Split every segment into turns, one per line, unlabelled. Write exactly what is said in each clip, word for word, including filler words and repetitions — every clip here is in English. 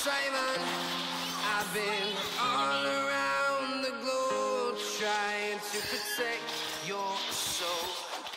Taiwan. I've been all around the globe trying to protect your soul.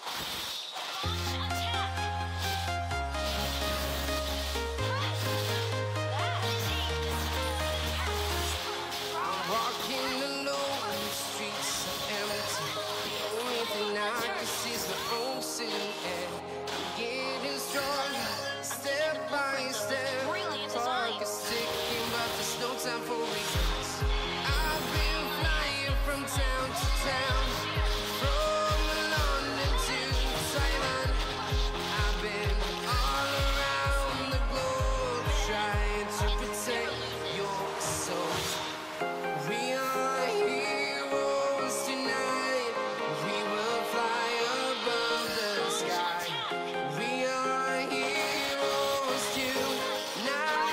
Walking alone, the streets are empty. The only thing I can see is my own silhouette. I'm getting stronger, step by step. Clock is ticking, but there's no time for reasons. I've been flying from town to town, from London to Taiwan. I've been all around the globe trying to protect your soul. We are heroes tonight. We will fly above the sky. We are heroes tonight.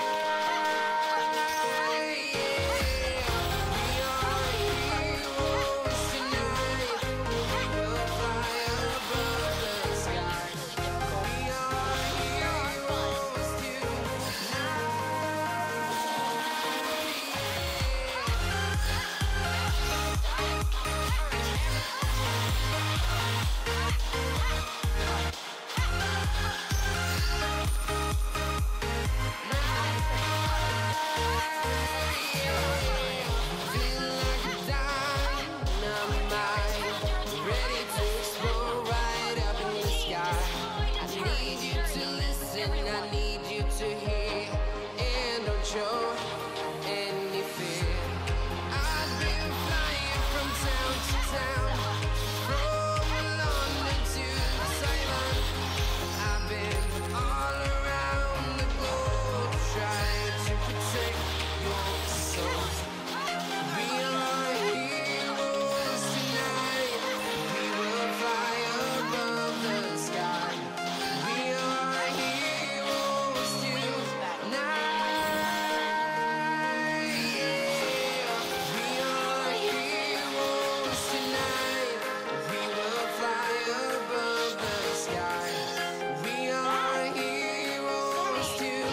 Yeah. We are heroes tonight. We will fly above the sky. We are heroes tonight. I need you to hear and don't show any fear. I've been flying from town to town, from London to Taiwan. I've been all around the globe trying to protect your soul. We are heroes tonight. We will fly above the sky. We are heroes tonight. Yeah. We are heroes tonight. We will fly above the sky. We are heroes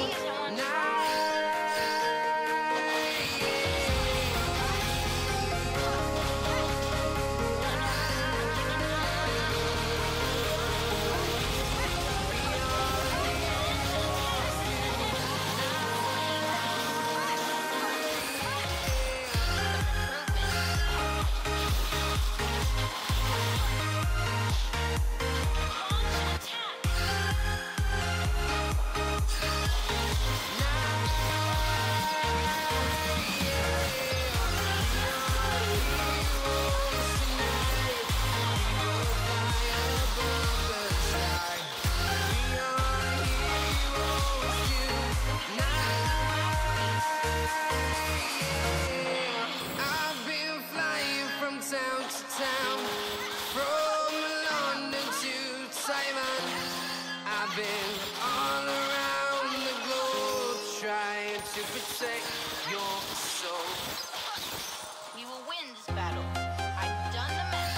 town to town, from London to Taiwan. I've been all around the globe trying to protect your soul.
We will win this battle. I've done the math.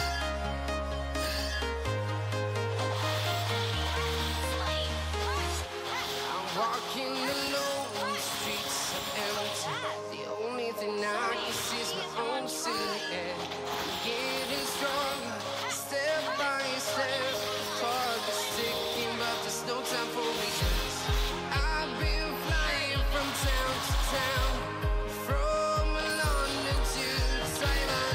I'm walking alone, the streets are empty. The only thing I can see is my own silhouette. I'm getting stronger, step by step. Clock is ticking, but there's no time for reasons. I've been flying from town to town, from London to Taiwan.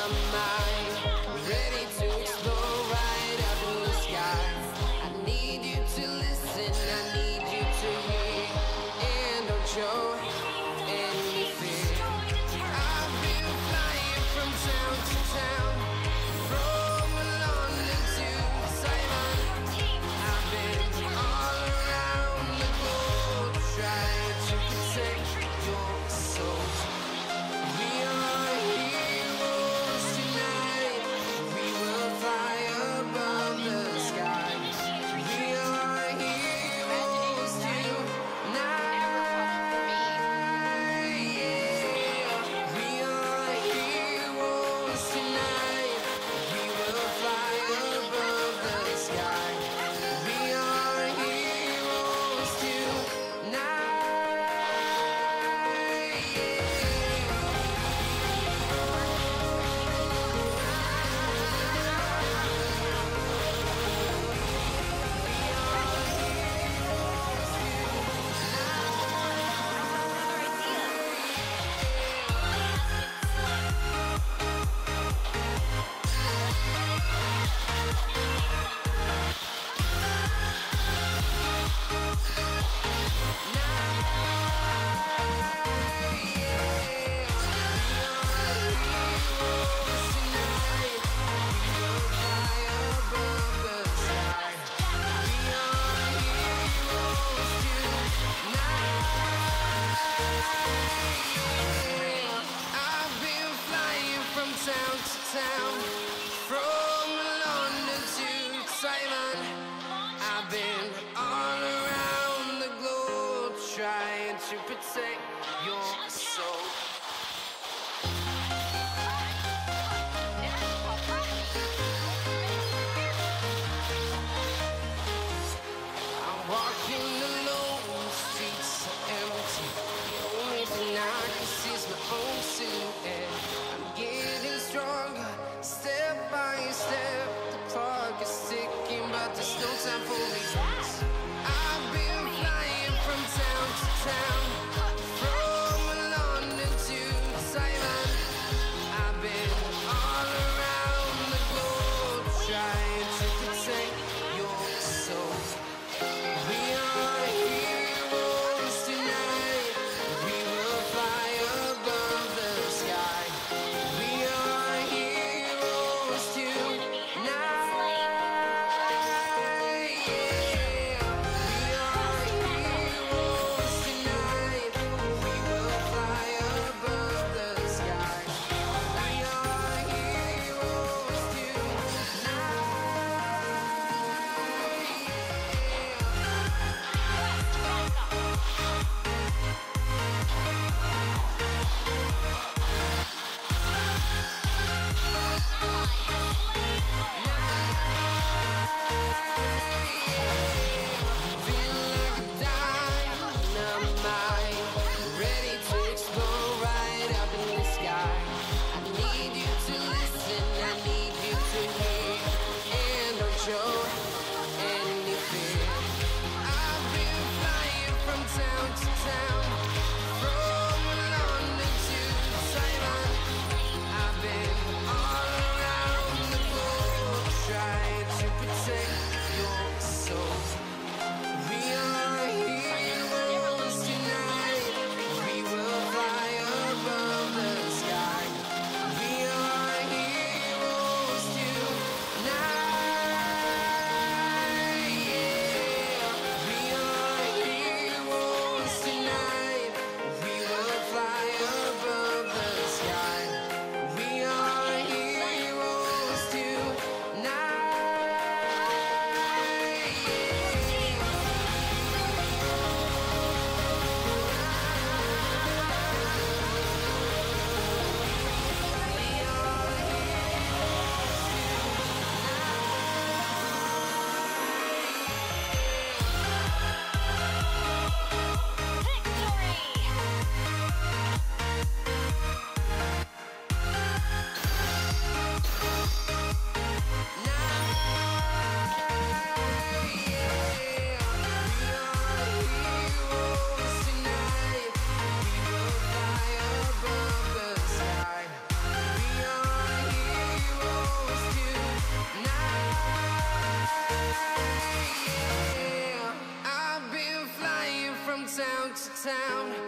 my mind, ready to explore right up in the sky. I need you to listen, I need you to hear, and don't show any fear. I've been flying from town to town, from London to Taiwan. I've been all around the globe, trying to protect your soul. We are heroes tonight. We will fly above the skies. We are heroes tonight. Yeah. We are heroes tonight. We will fly above the sky. We are heroes tonight. Yeah. I've been flying from town to town, from London to Taiwan. I've been all around the globe, trying to protect your soul. I'm walking alone, the streets are empty. The only thing I can see is my own silhouette. I'm getting stronger, step by step. The clock is ticking, but there's no time for regrets. I've been flying from town to town, from London to Taiwan. I've been all around the globe, trying to protect your soul. We are heroes tonight. We will fly above the sky. We are heroes tonight. Yeah. We are heroes tonight. sound.